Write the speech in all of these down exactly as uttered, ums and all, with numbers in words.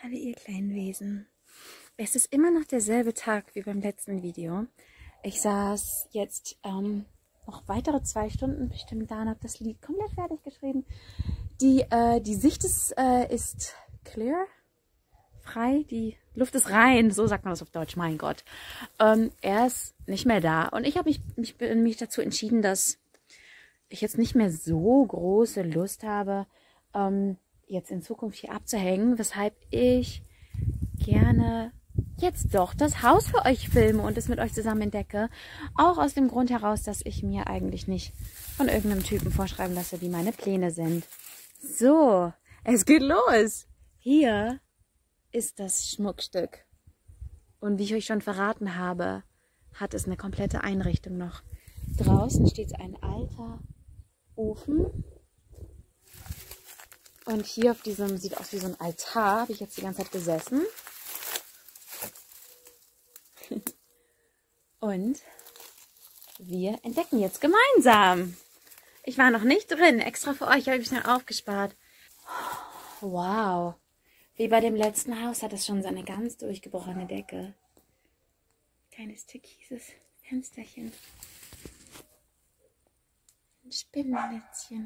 alle ihr kleinen Wesen. Es ist immer noch derselbe Tag wie beim letzten Video. Ich saß jetzt ähm, noch weitere zwei Stunden bestimmt da und habe das Lied komplett fertig geschrieben. Die, äh, die Sicht ist, äh, ist clear, frei, die Luft ist rein, so sagt man das auf Deutsch, mein Gott. Ähm, er ist nicht mehr da und ich habe mich, mich, mich dazu entschieden, dass ich jetzt nicht mehr so große Lust habe, ähm, jetzt in Zukunft hier abzuhängen, weshalb ich gerne jetzt doch das Haus für euch filme und es mit euch zusammen entdecke. Auch aus dem Grund heraus, dass ich mir eigentlich nicht von irgendeinem Typen vorschreiben lasse, wie meine Pläne sind. So, es geht los. Hier ist das Schmuckstück. Und wie ich euch schon verraten habe, hat es eine komplette Einrichtung noch. Draußen steht ein alter Ofen. Und hier auf diesem, sieht aus wie so ein Altar, habe ich jetzt die ganze Zeit gesessen. Und wir entdecken jetzt gemeinsam. Ich war noch nicht drin, extra für euch habe ich schnell aufgespart. Wow. Wie bei dem letzten Haus hat es schon so eine ganz durchgebrochene Decke. Kleines türkises Fensterchen. Ein Spinnennetzchen.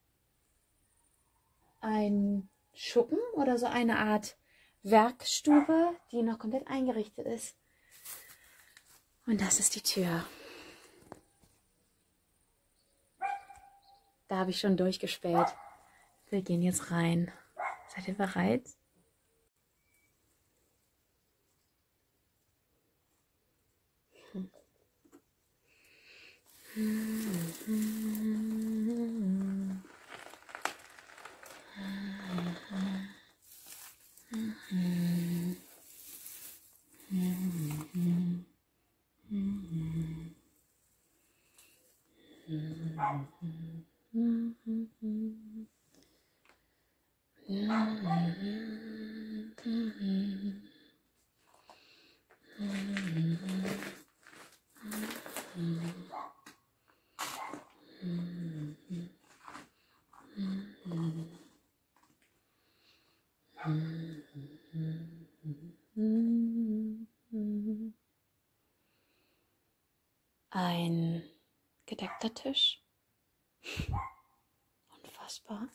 Ein Schuppen oder so eine Art Werkstube, die noch komplett eingerichtet ist. Und das ist die Tür. Da habe ich schon durchgespäht. Wir gehen jetzt rein. Seid ihr bereit? Hm. Ein gedeckter Tisch. Unfassbar.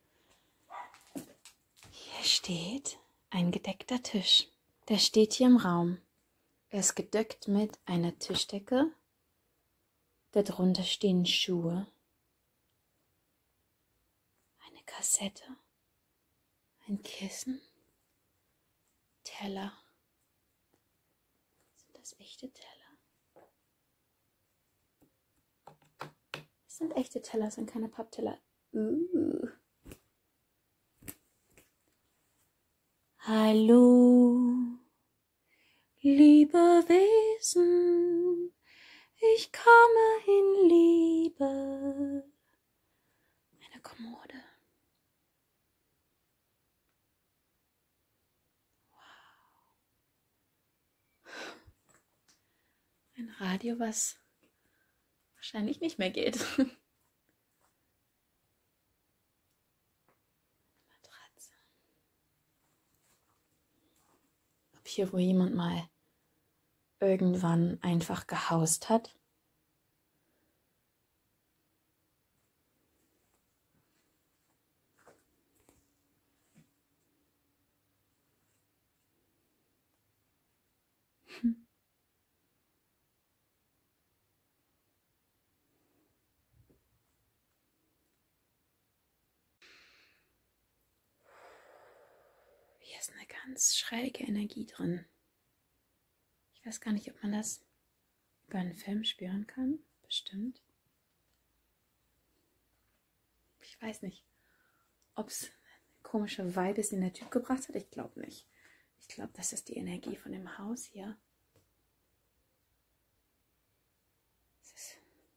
Hier steht ein gedeckter Tisch. Der steht hier im Raum. Er ist gedeckt mit einer Tischdecke. Darunter stehen Schuhe. Eine Kassette. Ein Kissen. Teller. Sind das echte Teller? Das sind echte Teller, das sind keine Pappteller. Uh. Hallo, liebe Wesen, ich komme in Liebe. Eine Kommode. Wow. Ein Radio, was wahrscheinlich nicht mehr geht. Matratze. Ob hier wo jemand mal irgendwann einfach gehaust hat. Hm. Hier ist eine ganz schräge Energie drin. Ich weiß gar nicht, ob man das über einen Film spüren kann. Bestimmt. Ich weiß nicht, ob es eine komische Vibe ist, die der Typ gebracht hat. Ich glaube nicht. Ich glaube, das ist die Energie von dem Haus hier. Es ist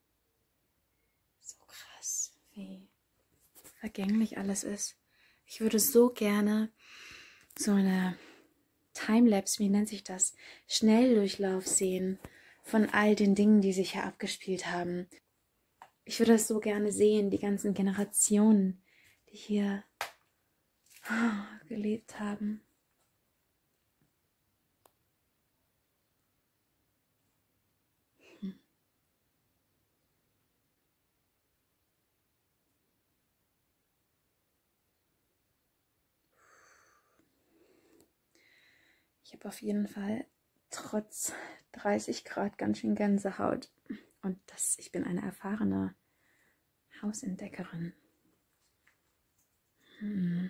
so krass, wie vergänglich alles ist. Ich würde so gerne so eine Timelapse, wie nennt sich das? Schnelldurchlauf sehen von all den Dingen, die sich hier abgespielt haben. Ich würde das so gerne sehen, die ganzen Generationen, die hier gelebt haben. Ich habe auf jeden Fall trotz dreißig Grad ganz schön Gänsehaut. Und das, ich bin eine erfahrene Hausentdeckerin. Hm.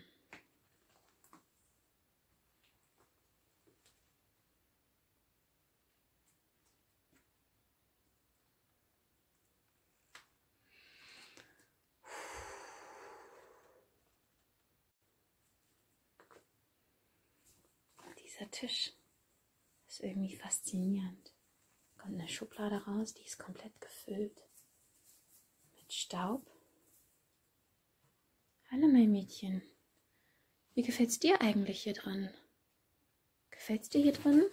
Dieser Tisch ist irgendwie faszinierend. Kommt eine Schublade raus, die ist komplett gefüllt mit Staub. Hallo mein Mädchen, wie gefällt's dir eigentlich hier drin? Gefällt's dir hier drin?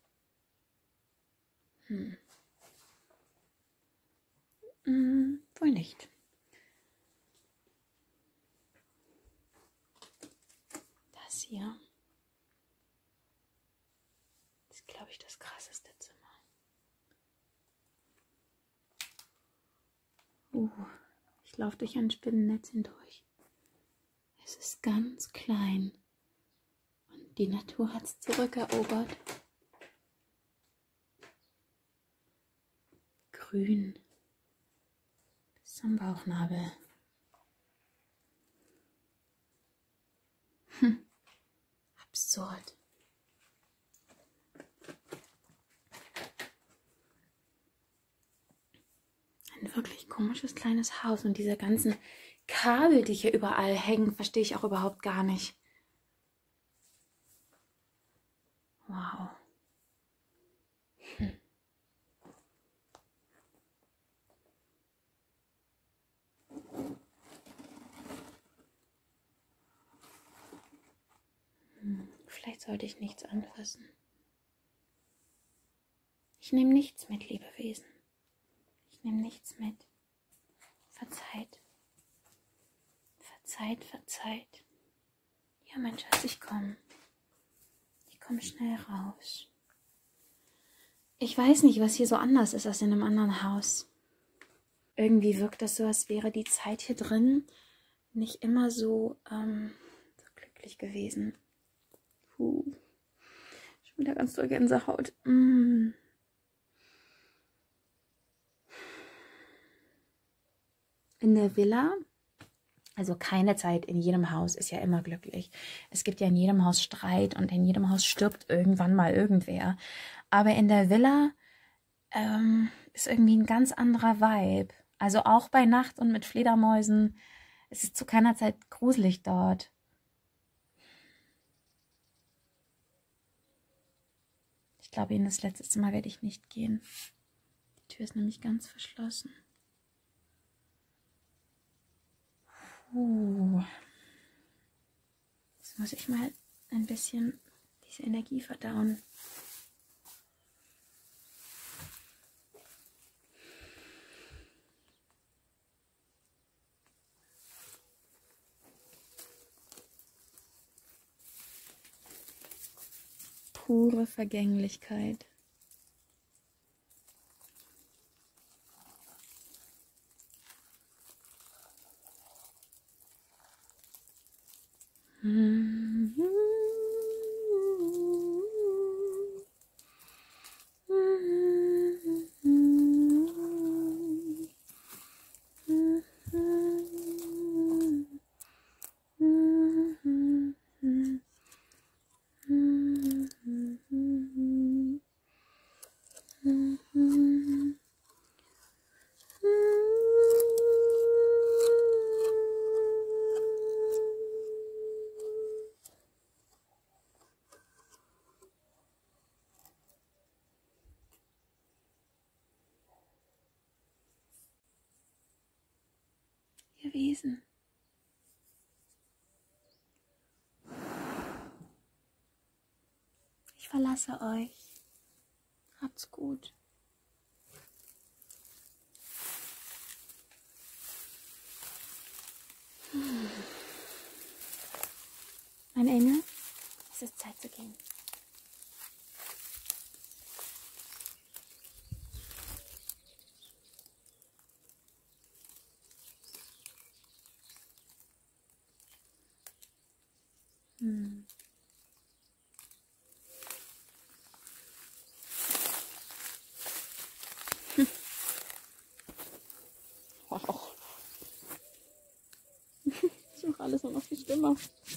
Hm. Hm, wohl nicht. Das hier ist, glaube ich, das krasseste Zimmer. Uh, ich laufe durch ein Spinnennetz hindurch. Es ist ganz klein und die Natur hat es zurückerobert. Grün bis zum Bauchnabel. Hm. Absurd. Ein wirklich komisches kleines Haus und diese ganzen Kabel, die hier überall hängen, verstehe ich auch überhaupt gar nicht. Wow. Hm. Hm. Vielleicht sollte ich nichts anfassen. Ich nehme nichts mit, liebe Wesen. Ich nehme nichts mit. Verzeiht. Verzeiht, verzeiht. Ja, mein Schatz, ich komme. Ich komme schnell raus. Ich weiß nicht, was hier so anders ist als in einem anderen Haus. Irgendwie wirkt das so, als wäre die Zeit hier drin nicht immer so, ähm, so glücklich gewesen. Puh. Schon wieder ganz doll Gänsehaut. Mm. In der Villa, also keine Zeit in jedem Haus ist ja immer glücklich. Es gibt ja in jedem Haus Streit und in jedem Haus stirbt irgendwann mal irgendwer. Aber in der Villa ähm, ist irgendwie ein ganz anderer Vibe. Also auch bei Nacht und mit Fledermäusen. Es ist zu keiner Zeit gruselig dort. Ich glaube, in das letzte Zimmer werde ich nicht gehen. Die Tür ist nämlich ganz verschlossen. Uh. Jetzt muss ich mal ein bisschen diese Energie verdauen. Pure Vergänglichkeit. Ihr Wesen. Ich verlasse euch. Habt's gut. Hm. Mein Engel, es ist Zeit zu gehen. Hm. alles nur noch viel schlimmer.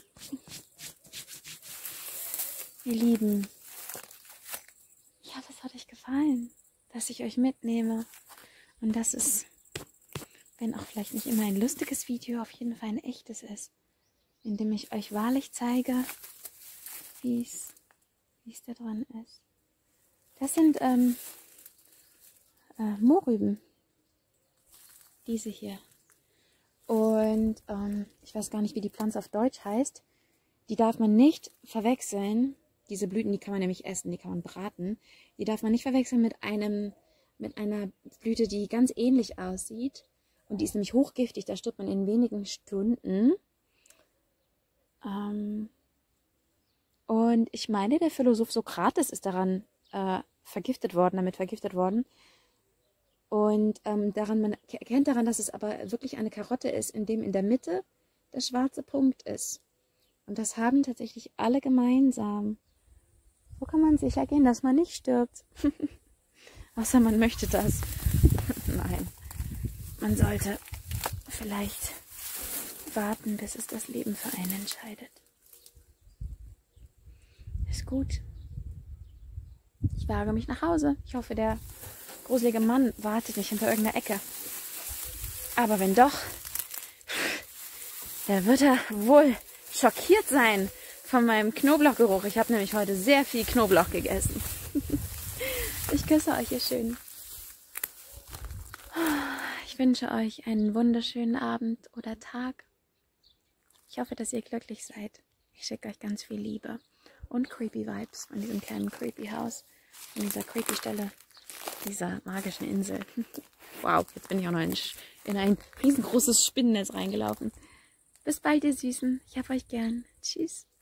Ihr Lieben, ich hoffe, es hat euch gefallen, dass ich euch mitnehme. Und dass es, wenn auch vielleicht nicht immer ein lustiges Video, auf jeden Fall ein echtes ist. In dem ich euch wahrlich zeige, wie es wie es da dran ist. Das sind ähm, äh, Mohrrüben. Diese hier. Und ähm, ich weiß gar nicht, wie die Pflanze auf Deutsch heißt. Die darf man nicht verwechseln. Diese Blüten, die kann man nämlich essen, die kann man braten. Die darf man nicht verwechseln mit einem, mit einer Blüte, die ganz ähnlich aussieht. Und die ist nämlich hochgiftig, da stirbt man in wenigen Stunden. Ähm, und ich meine, der Philosoph Sokrates ist daran äh, vergiftet worden, damit vergiftet worden. Und ähm, daran, man erkennt daran, dass es aber wirklich eine Karotte ist, in dem in der Mitte der schwarze Punkt ist. Und das haben tatsächlich alle gemeinsam. Wo kann man sicher gehen, dass man nicht stirbt? Außer man möchte das. Nein. Man sollte vielleicht warten, bis es das Leben für einen entscheidet. Ist gut. Ich wage mich nach Hause. Ich hoffe, der gruselige Mann wartet nicht hinter irgendeiner Ecke. Aber wenn doch, dann wird er wohl schockiert sein von meinem Knoblauchgeruch. Ich habe nämlich heute sehr viel Knoblauch gegessen. Ich küsse euch, ihr Schönen. Ich wünsche euch einen wunderschönen Abend oder Tag. Ich hoffe, dass ihr glücklich seid. Ich schicke euch ganz viel Liebe und Creepy Vibes von diesem kleinen Creepy Haus, von dieser Creepy Stelle, dieser magischen Insel. Wow, jetzt bin ich auch noch in, in ein riesengroßes Spinnennetz reingelaufen. Bis bald, ihr Süßen. Ich hab euch gern. Tschüss.